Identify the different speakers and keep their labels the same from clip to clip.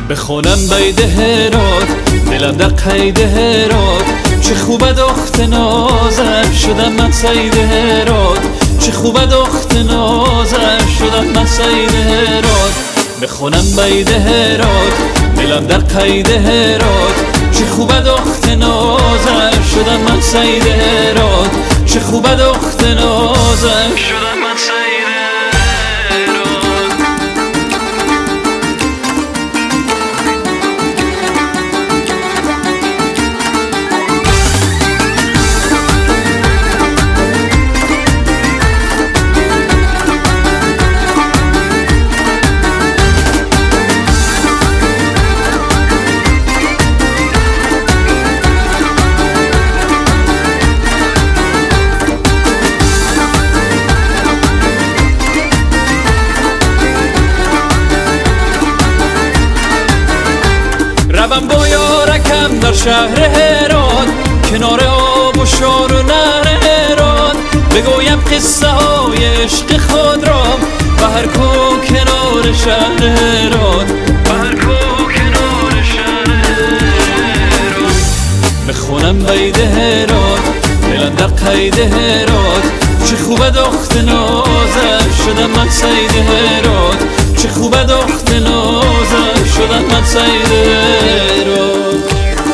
Speaker 1: بخونم بید هرات دلم در قید هرات، چه خوبه دخت نازم شدم من سید هرات، چه خوبه دخت نازم شدم من سید هرات. بخونم بید هرات دلم در قید هرات، چه خوبه دخت نازم شدم من سید هرات، چه خوبه دخت نازم شدم من سید هرات. روم با یارکم در شهر هرات، کنار آب و شار و نهر هرات، بگویم قصه های عشق خود را و هر کو کنار شهر هرات، و هر کو کنار شهر هرات. بخونم بید هرات دلم در قید هرات، چه خوبه دخت نازم شدم من سید هرات، چه خوبه دخت نازم شدم من سید هرات.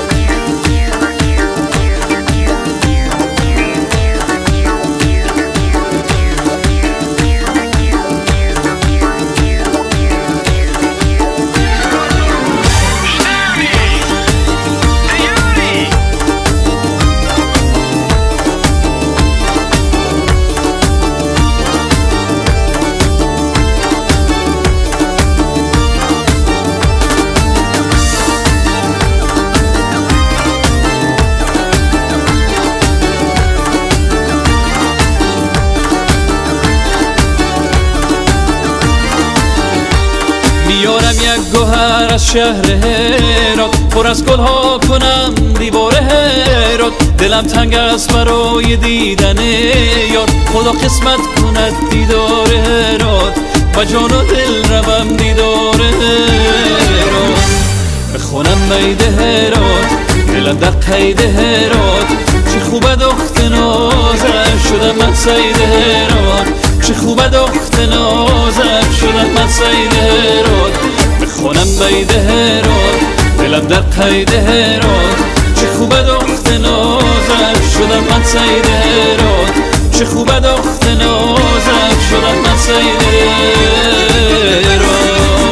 Speaker 1: میارم یک گوهر از شهر هرات، پر از گلها کنم دیوار هرات، دلم تنگ است برای دیدن یار، خدا قسمت کند دیدار هرات و جان و دل روم دیدار هرات. بخونم بید هرات دلم در قید هرات، چه خوبه دخت نازم شدم من سید هرات، چه خوبه دخت نازم شدم من سید هرات. بخونم بید هرات دلم در قید هرات، چه خوبه دخت نازم شدم من سید هرات، چه خوبه دخت نازم شدم من سید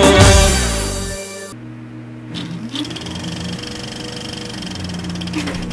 Speaker 1: هرات.